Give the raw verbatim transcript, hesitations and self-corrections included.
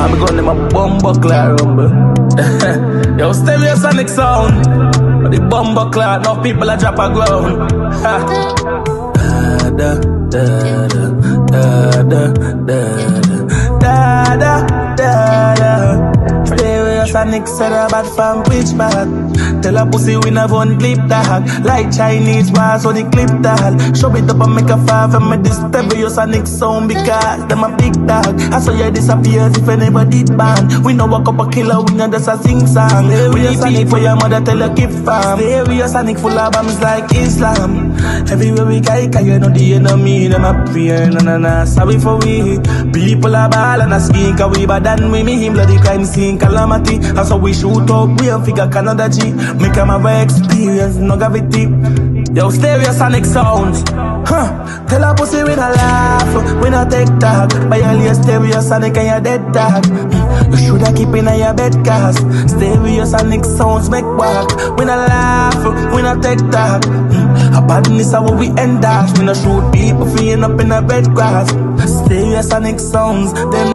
I'm going to my bumbuckler rumble. Yo, Stereosonic sound. The bumbuckler, enough people are drop a ground. Ha. Da da da da da da da da da. Stereosonic said a bad from which bad. Tell a pussy we never one clip tag. Like Chinese bars on the clip tag. Show it up and make a fire from me this Stereosonic sound because them a big dog. I saw you disappears if anybody did ban. We no walk up a killer, we no just a sing song. We need Stereosonic for your mother tell her keep farm. Stereosonic full of bombs like Islam. Everywhere we go, cause you know the enemy. Them a prayer, na na na. Sorry for we. People are ball and a skin. Cause we bad than we me him bloody crime scene calamity. And so we shoot up, we a figure Canada G. Make them have a experience, no gravity. Yo, Stereosonic sounds. Huh. Tell a pussy we not laugh, we not take talk. But you only a Stereosonic and you dead dog. Mm. You shoulda keep in your bed cause Stereosonic sounds make walk. We not laugh, we not take talk. Mm. A badness is how we end up. We not shoot people feeling up in a bed grass. Stereosonic sounds, them